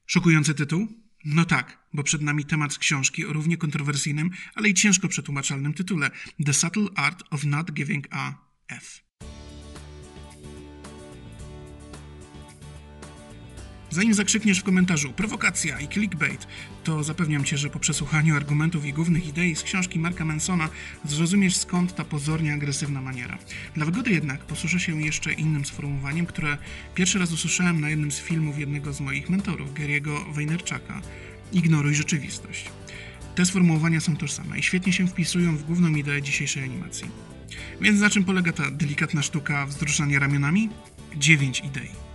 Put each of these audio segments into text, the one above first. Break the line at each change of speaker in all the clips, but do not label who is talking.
Szokujący tytuł? No tak, bo przed nami temat z książki o równie kontrowersyjnym, ale i ciężko przetłumaczalnym tytule The Subtle Art of Not Giving a F. Zanim zakrzykniesz w komentarzu prowokacja i clickbait, to zapewniam Cię, że po przesłuchaniu argumentów i głównych idei z książki Marka Mansona zrozumiesz, skąd ta pozornie agresywna maniera. Dla wygody jednak posłużę się jeszcze innym sformułowaniem, które pierwszy raz usłyszałem na jednym z filmów jednego z moich mentorów, Gary'ego Vaynerchuka. Ignoruj rzeczywistość. Te sformułowania są tożsame i świetnie się wpisują w główną ideę dzisiejszej animacji. Więc na czym polega ta delikatna sztuka wzruszania ramionami? 9 idei.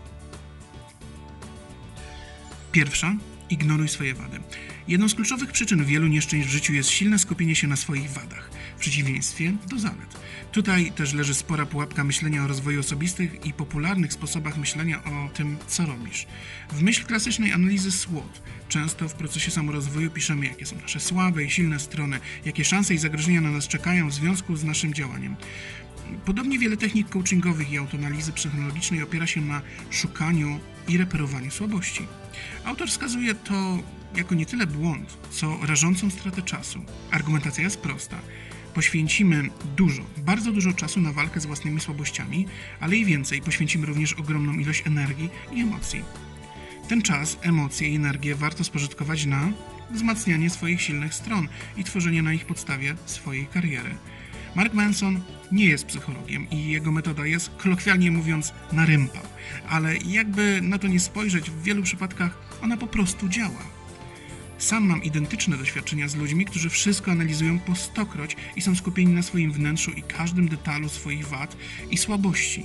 Pierwsza, ignoruj swoje wady. Jedną z kluczowych przyczyn wielu nieszczęść w życiu jest silne skupienie się na swoich wadach, w przeciwieństwie do zalet. Tutaj też leży spora pułapka myślenia o rozwoju osobistych i popularnych sposobach myślenia o tym, co robisz. W myśl klasycznej analizy SWOT często w procesie samorozwoju piszemy, jakie są nasze słabe i silne strony, jakie szanse i zagrożenia na nas czekają w związku z naszym działaniem. Podobnie wiele technik coachingowych i autoanalizy psychologicznej opiera się na szukaniu i reperowaniu słabości. Autor wskazuje to jako nie tyle błąd, co rażącą stratę czasu. Argumentacja jest prosta. Poświęcimy bardzo dużo czasu na walkę z własnymi słabościami, ale i więcej, poświęcimy również ogromną ilość energii i emocji. Ten czas, emocje i energię warto spożytkować na wzmacnianie swoich silnych stron i tworzenie na ich podstawie swojej kariery. Mark Manson nie jest psychologiem i jego metoda jest, kolokwialnie mówiąc, na rympał, ale jakby na to nie spojrzeć, w wielu przypadkach ona po prostu działa. Sam mam identyczne doświadczenia z ludźmi, którzy wszystko analizują po stokroć i są skupieni na swoim wnętrzu i każdym detalu swoich wad i słabości.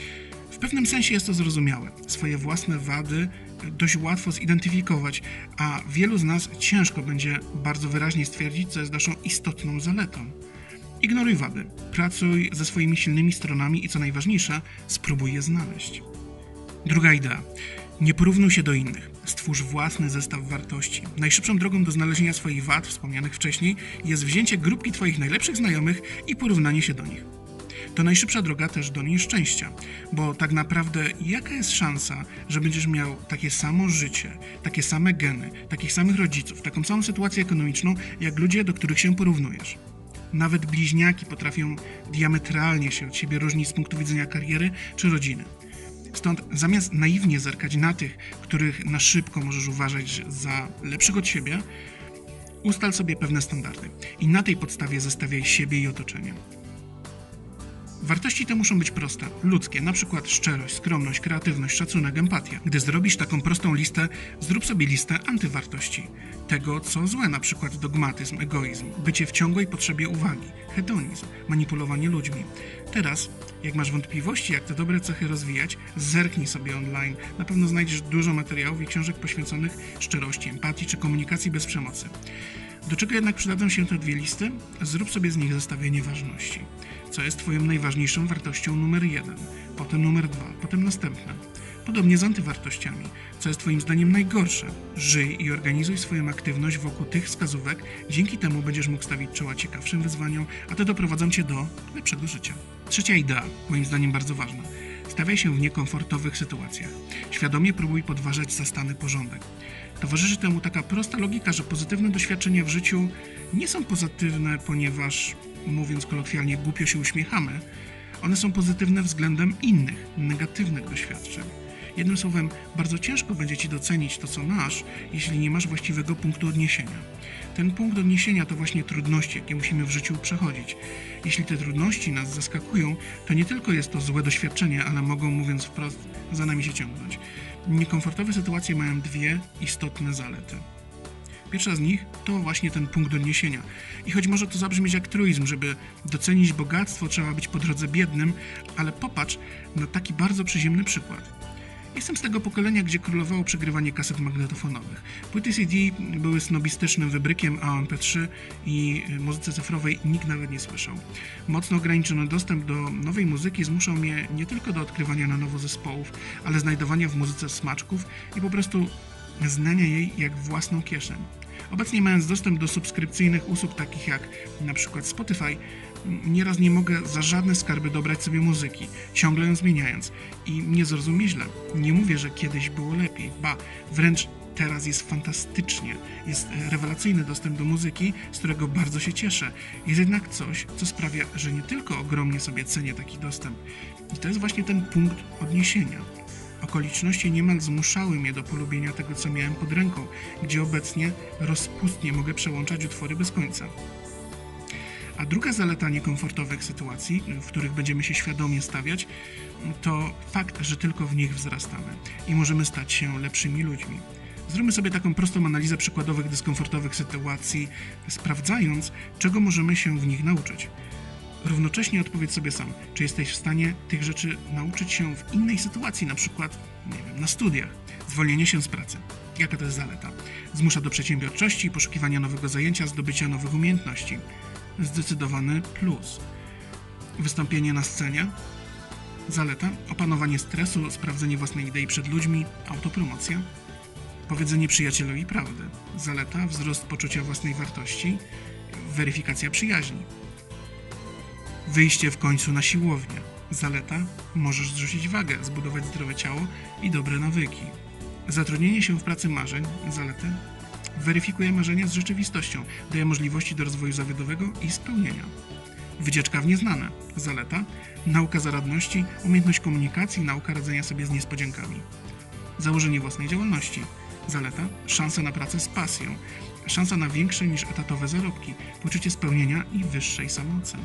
W pewnym sensie jest to zrozumiałe. Swoje własne wady dość łatwo zidentyfikować, a wielu z nas ciężko będzie bardzo wyraźnie stwierdzić, co jest naszą istotną zaletą. Ignoruj wady, pracuj ze swoimi silnymi stronami i co najważniejsze, spróbuj je znaleźć. Druga idea. Nie porównuj się do innych. Stwórz własny zestaw wartości. Najszybszą drogą do znalezienia swoich wad, wspomnianych wcześniej, jest wzięcie grupki Twoich najlepszych znajomych i porównanie się do nich. To najszybsza droga też do nieszczęścia, bo tak naprawdę jaka jest szansa, że będziesz miał takie samo życie, takie same geny, takich samych rodziców, taką samą sytuację ekonomiczną, jak ludzie, do których się porównujesz? Nawet bliźniaki potrafią diametralnie się od siebie różnić z punktu widzenia kariery czy rodziny. Stąd zamiast naiwnie zerkać na tych, których na szybko możesz uważać za lepszych od siebie, ustal sobie pewne standardy i na tej podstawie zestawiaj siebie i otoczenie. Wartości te muszą być proste, ludzkie, na przykład szczerość, skromność, kreatywność, szacunek, empatia. Gdy zrobisz taką prostą listę, zrób sobie listę antywartości. Tego, co złe, na przykład dogmatyzm, egoizm, bycie w ciągłej potrzebie uwagi, hedonizm, manipulowanie ludźmi. Teraz, jak masz wątpliwości, jak te dobre cechy rozwijać, zerknij sobie online. Na pewno znajdziesz dużo materiałów i książek poświęconych szczerości, empatii czy komunikacji bez przemocy. Do czego jednak przydadzą się te dwie listy? Zrób sobie z nich zestawienie ważności. Co jest Twoją najważniejszą wartością numer 1, potem numer 2, potem następne. Podobnie z antywartościami. Co jest Twoim zdaniem najgorsze? Żyj i organizuj swoją aktywność wokół tych wskazówek, dzięki temu będziesz mógł stawić czoła ciekawszym wyzwaniom, a te doprowadzą Cię do lepszego życia. Trzecia idea, moim zdaniem bardzo ważna. Stawiaj się w niekomfortowych sytuacjach. Świadomie próbuj podważać zastany porządek. Towarzyszy temu taka prosta logika, że pozytywne doświadczenia w życiu nie są pozytywne, ponieważ, mówiąc kolokwialnie, głupio się uśmiechamy. One są pozytywne względem innych, negatywnych doświadczeń. Jednym słowem, bardzo ciężko będzie Ci docenić to, co masz, jeśli nie masz właściwego punktu odniesienia. Ten punkt odniesienia to właśnie trudności, jakie musimy w życiu przechodzić. Jeśli te trudności nas zaskakują, to nie tylko jest to złe doświadczenie, ale mogą, mówiąc wprost, za nami się ciągnąć. Niekomfortowe sytuacje mają dwie istotne zalety. Pierwsza z nich to właśnie ten punkt odniesienia. I choć może to zabrzmieć jak truizm, żeby docenić bogactwo, trzeba być po drodze biednym, ale popatrz na taki bardzo przyziemny przykład. Jestem z tego pokolenia, gdzie królowało przegrywanie kaset magnetofonowych. Płyty CD były snobistycznym wybrykiem, a o MP3 i muzyce cyfrowej nikt nawet nie słyszał. Mocno ograniczony dostęp do nowej muzyki zmuszał mnie nie tylko do odkrywania na nowo zespołów, ale znajdowania w muzyce smaczków i po prostu znania jej jak własną kieszeń. Obecnie, mając dostęp do subskrypcyjnych usług takich jak np. Spotify, nieraz nie mogę za żadne skarby dobrać sobie muzyki, ciągle ją zmieniając. I nie zrozumie źle. Nie mówię, że kiedyś było lepiej, ba, wręcz Teraz jest fantastycznie, jest rewelacyjny dostęp do muzyki, z którego bardzo się cieszę. Jest jednak coś, co sprawia, że nie tylko ogromnie sobie cenię taki dostęp. I to jest właśnie ten punkt odniesienia. Okoliczności niemal zmuszały mnie do polubienia tego, co miałem pod ręką, gdzie obecnie rozpustnie mogę przełączać utwory bez końca. A druga zaleta niekomfortowych sytuacji, w których będziemy się świadomie stawiać, to fakt, że tylko w nich wzrastamy i możemy stać się lepszymi ludźmi. Zróbmy sobie taką prostą analizę przykładowych dyskomfortowych sytuacji, sprawdzając, czego możemy się w nich nauczyć. Równocześnie odpowiedz sobie sam, czy jesteś w stanie tych rzeczy nauczyć się w innej sytuacji, na przykład, na studiach. Zwolnienie się z pracy. Jaka to jest zaleta? Zmusza do przedsiębiorczości, poszukiwania nowego zajęcia, zdobycia nowych umiejętności. Zdecydowany plus. Wystąpienie na scenie. Zaleta. Opanowanie stresu, sprawdzenie własnej idei przed ludźmi, autopromocja. Powiedzenie przyjacielowi prawdy. Zaleta. Wzrost poczucia własnej wartości. Weryfikacja przyjaźni. Wyjście w końcu na siłownię. Zaleta. Możesz zrzucić wagę, zbudować zdrowe ciało i dobre nawyki. Zatrudnienie się w pracy marzeń. Zalety. Weryfikuje marzenia z rzeczywistością, daje możliwości do rozwoju zawodowego i spełnienia. Wycieczka w nieznane. Zaleta. Nauka zaradności, umiejętność komunikacji, nauka radzenia sobie z niespodziankami. Założenie własnej działalności. Zaleta. Szansa na pracę z pasją. Szansa na większe niż etatowe zarobki, poczucie spełnienia i wyższej samooceny.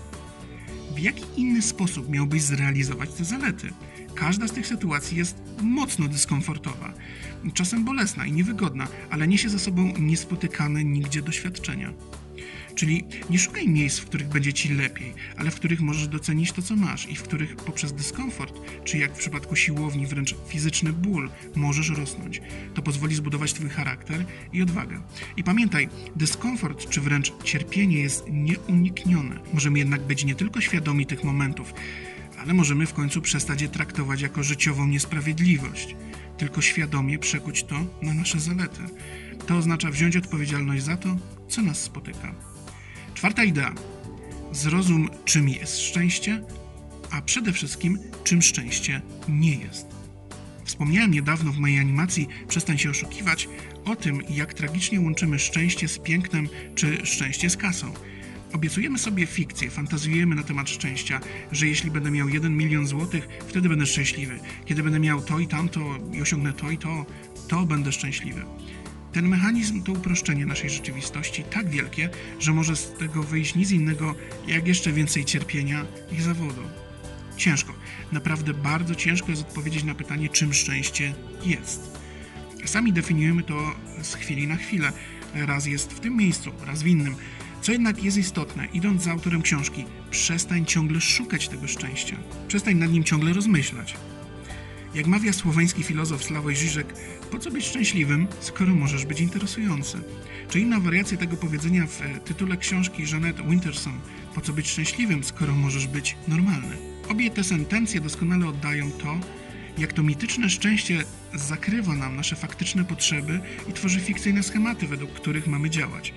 W jaki inny sposób miałbyś zrealizować te zalety? Każda z tych sytuacji jest mocno dyskomfortowa, czasem bolesna i niewygodna, ale niesie za sobą niespotykane nigdzie doświadczenia. Czyli nie szukaj miejsc, w których będzie Ci lepiej, ale w których możesz docenić to, co masz i w których poprzez dyskomfort, czy jak w przypadku siłowni wręcz fizyczny ból, możesz rosnąć. To pozwoli zbudować Twój charakter i odwagę. I pamiętaj, dyskomfort czy wręcz cierpienie jest nieuniknione. Możemy jednak być nie tylko świadomi tych momentów, ale możemy w końcu przestać je traktować jako życiową niesprawiedliwość. Tylko świadomie przekuć to na nasze zalety. To oznacza wziąć odpowiedzialność za to, co nas spotyka. Czwarta idea. Zrozum, czym jest szczęście, a przede wszystkim, czym szczęście nie jest. Wspomniałem niedawno w mojej animacji Przestań się oszukiwać o tym, jak tragicznie łączymy szczęście z pięknem czy szczęście z kasą. Obiecujemy sobie fikcję, fantazjujemy na temat szczęścia, że jeśli będę miał 1 milion złotych, wtedy będę szczęśliwy. Kiedy będę miał to i tamto i osiągnę to i to będę szczęśliwy. Ten mechanizm to uproszczenie naszej rzeczywistości tak wielkie, że może z tego wyjść nic innego jak jeszcze więcej cierpienia i zawodu. Ciężko, naprawdę bardzo ciężko jest odpowiedzieć na pytanie, czym szczęście jest. Sami definiujemy to z chwili na chwilę. Raz jest w tym miejscu, raz w innym. Co jednak jest istotne, idąc za autorem książki, przestań ciągle szukać tego szczęścia. Przestań nad nim ciągle rozmyślać. Jak mawia słoweński filozof Sławoj Žižek, po co być szczęśliwym, skoro możesz być interesujący? Czy inna wariacja tego powiedzenia w tytule książki Jeanette Winterson, po co być szczęśliwym, skoro możesz być normalny? Obie te sentencje doskonale oddają to, jak to mityczne szczęście zakrywa nam nasze faktyczne potrzeby i tworzy fikcyjne schematy, według których mamy działać.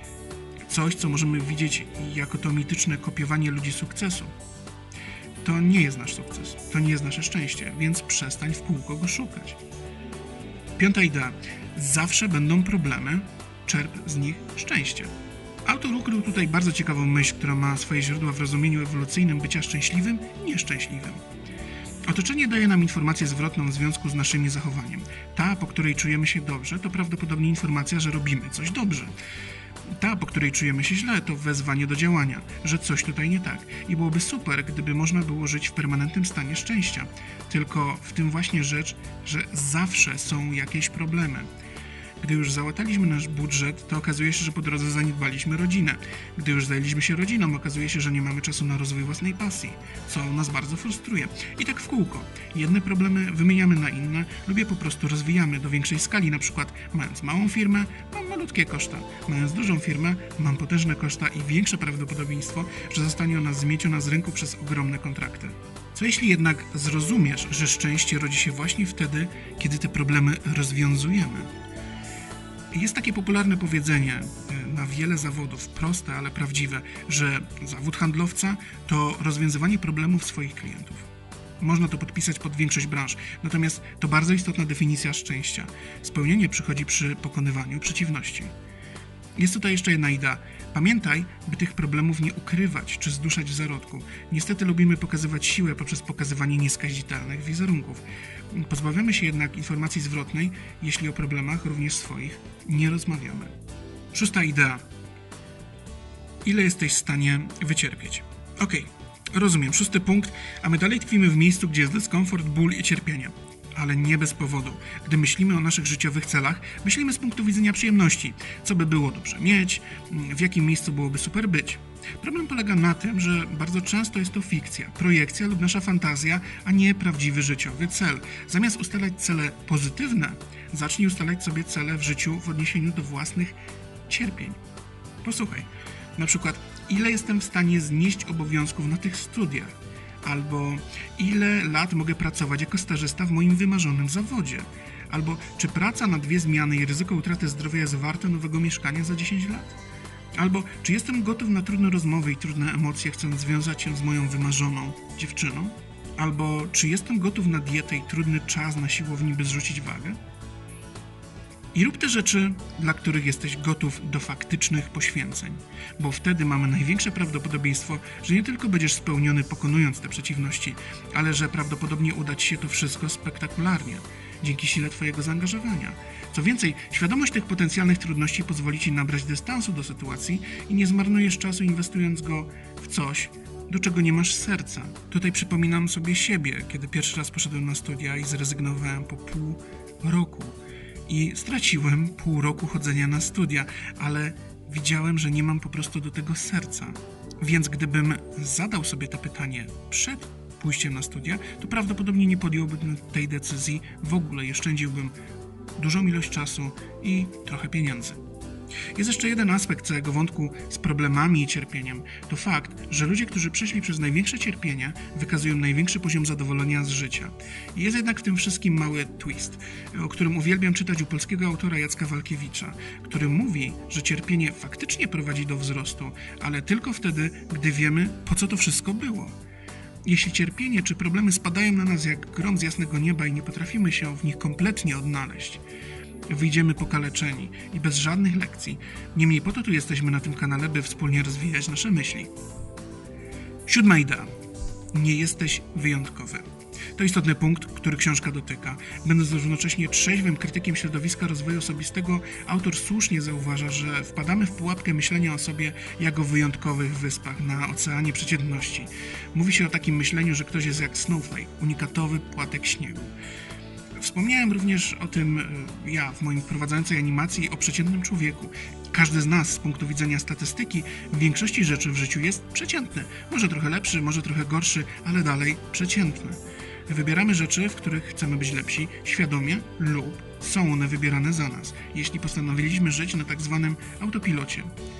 Coś, co możemy widzieć jako to mityczne kopiowanie ludzi sukcesu. To nie jest nasz sukces, to nie jest nasze szczęście, więc przestań w kółko go szukać. Piąta idea. Zawsze będą problemy, czerp z nich szczęście. Autor ukrył tutaj bardzo ciekawą myśl, która ma swoje źródła w rozumieniu ewolucyjnym bycia szczęśliwym, nieszczęśliwym. Otoczenie daje nam informację zwrotną w związku z naszym zachowaniem. Ta, po której czujemy się dobrze, to prawdopodobnie informacja, że robimy coś dobrze. Ta, po której czujemy się źle, to wezwanie do działania, że coś tutaj nie tak. I byłoby super, gdyby można było żyć w permanentnym stanie szczęścia. Tylko w tym właśnie rzecz, że zawsze są jakieś problemy. Gdy już załataliśmy nasz budżet, to okazuje się, że po drodze zaniedbaliśmy rodzinę. Gdy już zajęliśmy się rodziną, okazuje się, że nie mamy czasu na rozwój własnej pasji, co nas bardzo frustruje. I tak w kółko. Jedne problemy wymieniamy na inne lub je po prostu rozwijamy do większej skali. Na przykład mając małą firmę, mam malutkie koszta. Mając dużą firmę, mam potężne koszta i większe prawdopodobieństwo, że zostanie ona zmieciona z rynku przez ogromne kontrakty. Co jeśli jednak zrozumiesz, że szczęście rodzi się właśnie wtedy, kiedy te problemy rozwiązujemy? Jest takie popularne powiedzenie na wiele zawodów, proste, ale prawdziwe, że zawód handlowca to rozwiązywanie problemów swoich klientów. Można to podpisać pod większość branż. Natomiast to bardzo istotna definicja szczęścia. Spełnienie przychodzi przy pokonywaniu przeciwności. Jest tutaj jeszcze jedna idea. Pamiętaj, by tych problemów nie ukrywać czy zduszać w zarodku. Niestety lubimy pokazywać siłę poprzez pokazywanie nieskazitelnych wizerunków. Pozbawiamy się jednak informacji zwrotnej, jeśli o problemach, również swoich, nie rozmawiamy. 6. idea. Ile jesteś w stanie wycierpieć? Okej, rozumiem. 6. punkt, a my dalej tkwimy w miejscu, gdzie jest dyskomfort, ból i cierpienie. Ale nie bez powodu. Gdy myślimy o naszych życiowych celach, myślimy z punktu widzenia przyjemności. Co by było dobrze mieć, w jakim miejscu byłoby super być. Problem polega na tym, że bardzo często jest to fikcja, projekcja lub nasza fantazja, a nie prawdziwy życiowy cel. Zamiast ustalać cele pozytywne, zacznij ustalać sobie cele w życiu w odniesieniu do własnych cierpień. Posłuchaj, na przykład, ile jestem w stanie znieść obowiązków na tych studiach? Albo ile lat mogę pracować jako stażysta w moim wymarzonym zawodzie? Albo czy praca na 2 zmiany i ryzyko utraty zdrowia jest warte nowego mieszkania za 10 lat? Albo czy jestem gotów na trudne rozmowy i trudne emocje, chcąc związać się z moją wymarzoną dziewczyną? Albo czy jestem gotów na dietę i trudny czas na siłowni, by zrzucić wagę? I rób te rzeczy, dla których jesteś gotów do faktycznych poświęceń, bo wtedy mamy największe prawdopodobieństwo, że nie tylko będziesz spełniony pokonując te przeciwności, ale że prawdopodobnie uda Ci się to wszystko spektakularnie, dzięki sile Twojego zaangażowania. Co więcej, świadomość tych potencjalnych trudności pozwoli Ci nabrać dystansu do sytuacji i nie zmarnujesz czasu inwestując go w coś, do czego nie masz serca. Tutaj przypominam sobie siebie, kiedy pierwszy raz poszedłem na studia i zrezygnowałem po pół roku. I straciłem pół roku chodzenia na studia, ale widziałem, że nie mam po prostu do tego serca. Więc gdybym zadał sobie to pytanie przed pójściem na studia, to prawdopodobnie nie podjąłbym tej decyzji w ogóle i oszczędziłbym dużą ilość czasu i trochę pieniędzy. Jest jeszcze jeden aspekt całego wątku z problemami i cierpieniem. To fakt, że ludzie, którzy przeszli przez największe cierpienie, wykazują największy poziom zadowolenia z życia. Jest jednak w tym wszystkim mały twist, o którym uwielbiam czytać u polskiego autora Jacka Walkiewicza, który mówi, że cierpienie faktycznie prowadzi do wzrostu, ale tylko wtedy, gdy wiemy, po co to wszystko było. Jeśli cierpienie czy problemy spadają na nas jak grom z jasnego nieba i nie potrafimy się w nich kompletnie odnaleźć, wyjdziemy pokaleczeni i bez żadnych lekcji. Niemniej po to tu jesteśmy na tym kanale, by wspólnie rozwijać nasze myśli. 7. idea. Nie jesteś wyjątkowy. To istotny punkt, który książka dotyka. Będąc równocześnie trzeźwym krytykiem środowiska rozwoju osobistego, autor słusznie zauważa, że wpadamy w pułapkę myślenia o sobie jak o wyjątkowych wyspach na oceanie przeciętności. Mówi się o takim myśleniu, że ktoś jest jak snowflake, unikatowy płatek śniegu. Wspomniałem również o tym ja w moim wprowadzającej animacji o przeciętnym człowieku. Każdy z nas z punktu widzenia statystyki w większości rzeczy w życiu jest przeciętny. Może trochę lepszy, może trochę gorszy, ale dalej przeciętny. Wybieramy rzeczy, w których chcemy być lepsi, świadomie lub są one wybierane za nas, jeśli postanowiliśmy żyć na tak zwanym autopilocie.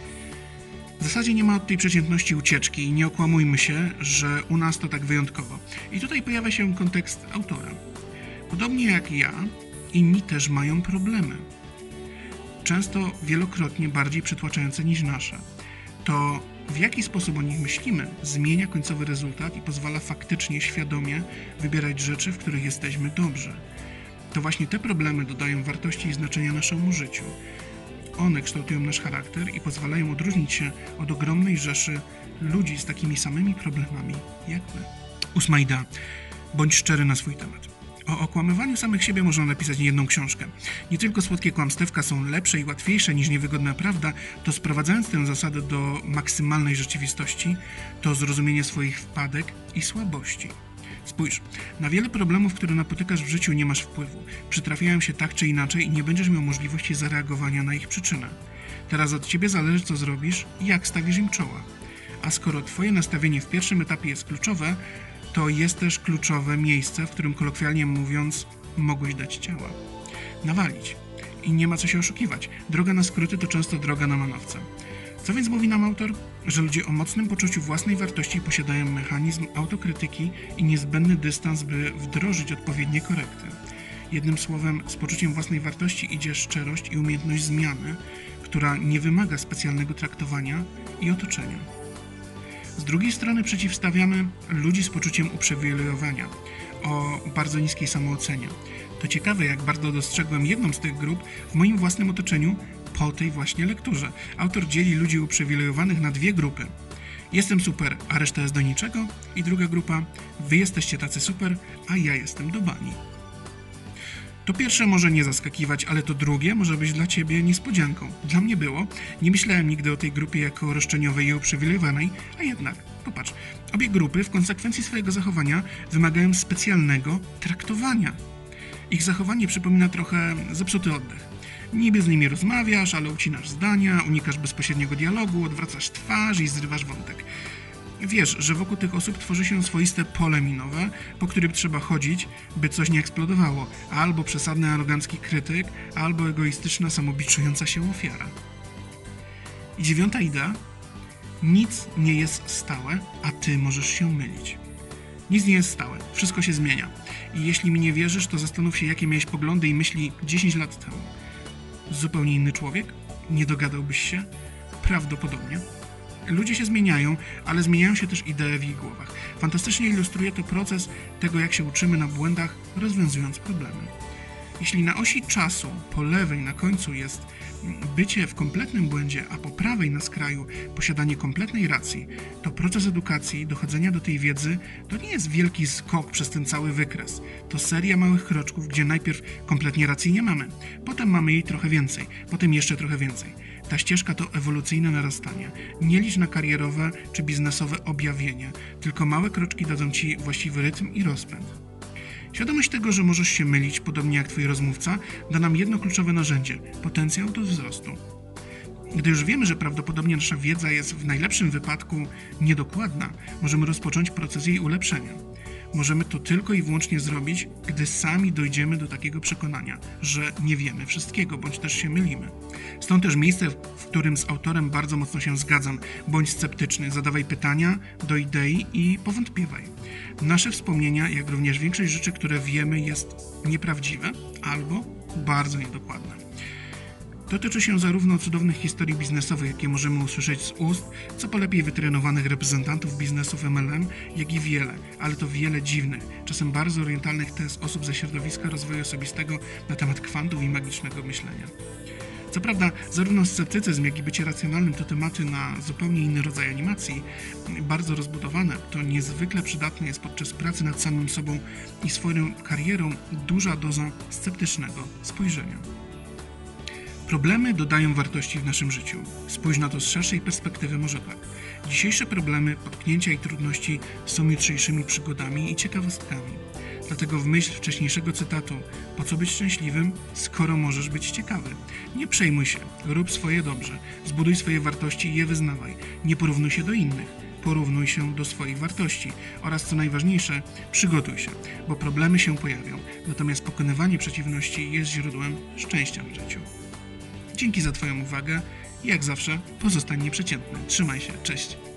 W zasadzie nie ma od tej przeciętności ucieczki i nie okłamujmy się, że u nas to tak wyjątkowo. I tutaj pojawia się kontekst autora. Podobnie jak ja, inni też mają problemy. Często wielokrotnie bardziej przytłaczające niż nasze. To, w jaki sposób o nich myślimy, zmienia końcowy rezultat i pozwala faktycznie, świadomie wybierać rzeczy, w których jesteśmy dobrzy. To właśnie te problemy dodają wartości i znaczenia naszemu życiu. One kształtują nasz charakter i pozwalają odróżnić się od ogromnej rzeszy ludzi z takimi samymi problemami jak my. 8. idea. Bądź szczery na swój temat. O okłamywaniu samych siebie można napisać niejedną książkę. Nie tylko słodkie kłamstewka są lepsze i łatwiejsze niż niewygodna prawda, to sprowadzając tę zasadę do maksymalnej rzeczywistości, to zrozumienie swoich wpadek i słabości. Spójrz, na wiele problemów, które napotykasz w życiu, nie masz wpływu. Przytrafiają się tak czy inaczej i nie będziesz miał możliwości zareagowania na ich przyczynę. Teraz od ciebie zależy, co zrobisz i jak stawisz im czoła. A skoro twoje nastawienie w pierwszym etapie jest kluczowe, to jest też kluczowe miejsce, w którym kolokwialnie mówiąc mogłeś dać ciała. Nawalić. I nie ma co się oszukiwać. Droga na skróty to często droga na manowce. Co więc mówi nam autor? Że ludzie o mocnym poczuciu własnej wartości posiadają mechanizm autokrytyki i niezbędny dystans, by wdrożyć odpowiednie korekty. Jednym słowem, z poczuciem własnej wartości idzie szczerość i umiejętność zmiany, która nie wymaga specjalnego traktowania i otoczenia. Z drugiej strony przeciwstawiamy ludzi z poczuciem uprzywilejowania, o bardzo niskiej samoocenie. To ciekawe, jak bardzo dostrzegłem jedną z tych grup w moim własnym otoczeniu po tej właśnie lekturze. Autor dzieli ludzi uprzywilejowanych na dwie grupy. Jestem super, a reszta jest do niczego. I druga grupa, wy jesteście tacy super, a ja jestem do bani. To pierwsze może nie zaskakiwać, ale to drugie może być dla ciebie niespodzianką. Dla mnie było. Nie myślałem nigdy o tej grupie jako roszczeniowej i uprzywilejowanej, a jednak, popatrz, obie grupy w konsekwencji swojego zachowania wymagają specjalnego traktowania. Ich zachowanie przypomina trochę zepsuty oddech. Niby z nimi rozmawiasz, ale ucinasz zdania, unikasz bezpośredniego dialogu, odwracasz twarz i zrywasz wątek. Wiesz, że wokół tych osób tworzy się swoiste pole minowe, po którym trzeba chodzić, by coś nie eksplodowało. Albo przesadny, arogancki krytyk, albo egoistyczna, samobiczująca się ofiara. I 9. idea. Nic nie jest stałe, a ty możesz się mylić. Nic nie jest stałe, wszystko się zmienia. I jeśli mi nie wierzysz, to zastanów się, jakie miałeś poglądy i myśli 10 lat temu. Zupełnie inny człowiek? Nie dogadałbyś się? Prawdopodobnie. Ludzie się zmieniają, ale zmieniają się też idee w ich głowach. Fantastycznie ilustruje to proces tego, jak się uczymy na błędach, rozwiązując problemy. Jeśli na osi czasu po lewej na końcu jest bycie w kompletnym błędzie, a po prawej na skraju posiadanie kompletnej racji, to proces edukacji, dochodzenia do tej wiedzy to nie jest wielki skok przez ten cały wykres. To seria małych kroczków, gdzie najpierw kompletnie racji nie mamy, potem mamy jej trochę więcej, potem jeszcze trochę więcej. Ta ścieżka to ewolucyjne narastanie. Nie licz na karierowe czy biznesowe objawienie, tylko małe kroczki dadzą ci właściwy rytm i rozpęd. Świadomość tego, że możesz się mylić, podobnie jak twój rozmówca, da nam jedno kluczowe narzędzie – potencjał do wzrostu. Gdy już wiemy, że prawdopodobnie nasza wiedza jest w najlepszym wypadku niedokładna, możemy rozpocząć proces jej ulepszenia. Możemy to tylko i wyłącznie zrobić, gdy sami dojdziemy do takiego przekonania, że nie wiemy wszystkiego, bądź też się mylimy. Stąd też miejsce, w którym z autorem bardzo mocno się zgadzam. Bądź sceptyczny, zadawaj pytania do idei i powątpiewaj. Nasze wspomnienia, jak również większość rzeczy, które wiemy, jest nieprawdziwe albo bardzo niedokładne. Dotyczy się zarówno cudownych historii biznesowych, jakie możemy usłyszeć z ust co po lepiej wytrenowanych reprezentantów biznesów MLM, jak i wiele, ale to wiele dziwnych, czasem bardzo orientalnych tez osób ze środowiska rozwoju osobistego na temat kwantów i magicznego myślenia. Co prawda, zarówno sceptycyzm, jak i bycie racjonalnym to tematy na zupełnie inny rodzaj animacji, bardzo rozbudowane, to niezwykle przydatne jest podczas pracy nad samym sobą i swoją karierą duża doza sceptycznego spojrzenia. Problemy dodają wartości w naszym życiu. Spójrz na to z szerszej perspektywy może tak. Dzisiejsze problemy, potknięcia i trudności są jutrzejszymi przygodami i ciekawostkami. Dlatego w myśl wcześniejszego cytatu, po co być szczęśliwym, skoro możesz być ciekawy? Nie przejmuj się, rób swoje dobrze, zbuduj swoje wartości i je wyznawaj. Nie porównuj się do innych, porównuj się do swoich wartości oraz co najważniejsze, przygotuj się, bo problemy się pojawią, natomiast pokonywanie przeciwności jest źródłem szczęścia w życiu. Dzięki za twoją uwagę i jak zawsze pozostań nieprzeciętny. Trzymaj się, cześć!